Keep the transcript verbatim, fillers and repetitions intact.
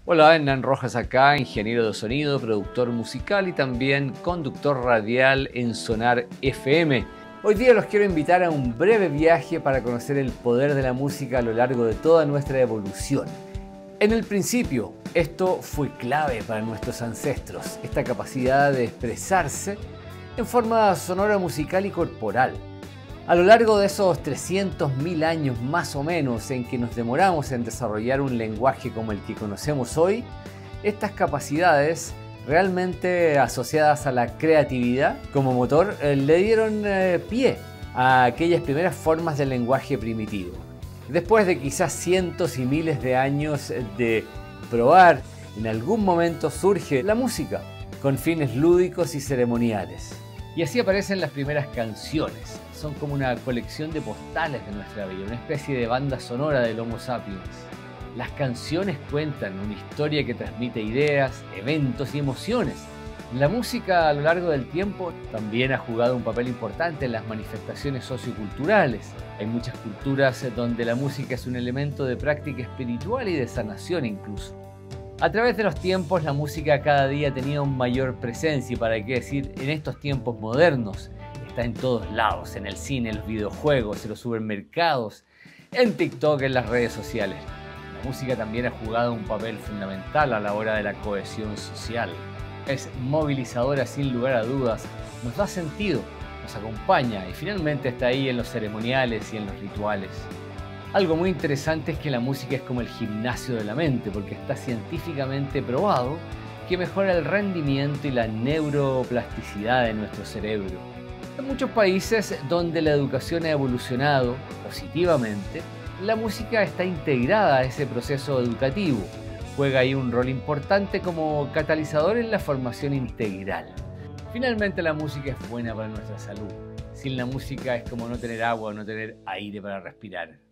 Hola, Hernán Rojas acá, ingeniero de sonido, productor musical y también conductor radial en Sonar F M. Hoy día los quiero invitar a un breve viaje para conocer el poder de la música a lo largo de toda nuestra evolución. En el principio, esto fue clave para nuestros ancestros, esta capacidad de expresarse en forma sonora, musical y corporal. A lo largo de esos trescientos mil años más o menos en que nos demoramos en desarrollar un lenguaje como el que conocemos hoy, estas capacidades realmente asociadas a la creatividad como motor eh, le dieron eh, pie a aquellas primeras formas del lenguaje primitivo. Después de quizás cientos y miles de años de probar, en algún momento surge la música con fines lúdicos y ceremoniales. Y así aparecen las primeras canciones. Son como una colección de postales de nuestra vida, una especie de banda sonora del Homo sapiens. Las canciones cuentan una historia que transmite ideas, eventos y emociones. La música a lo largo del tiempo también ha jugado un papel importante en las manifestaciones socioculturales. Hay muchas culturas donde la música es un elemento de práctica espiritual y de sanación incluso. A través de los tiempos, la música cada día tenía una mayor presencia y, para qué decir, en estos tiempos modernos, está en todos lados, en el cine, en los videojuegos, en los supermercados, en TikTok, en las redes sociales. La música también ha jugado un papel fundamental a la hora de la cohesión social. Es movilizadora sin lugar a dudas, nos da sentido, nos acompaña y finalmente está ahí en los ceremoniales y en los rituales. Algo muy interesante es que la música es como el gimnasio de la mente, porque está científicamente probado que mejora el rendimiento y la neuroplasticidad de nuestro cerebro. En muchos países donde la educación ha evolucionado positivamente, la música está integrada a ese proceso educativo. Juega ahí un rol importante como catalizador en la formación integral. Finalmente, la música es buena para nuestra salud. Sin la música es como no tener agua o no tener aire para respirar.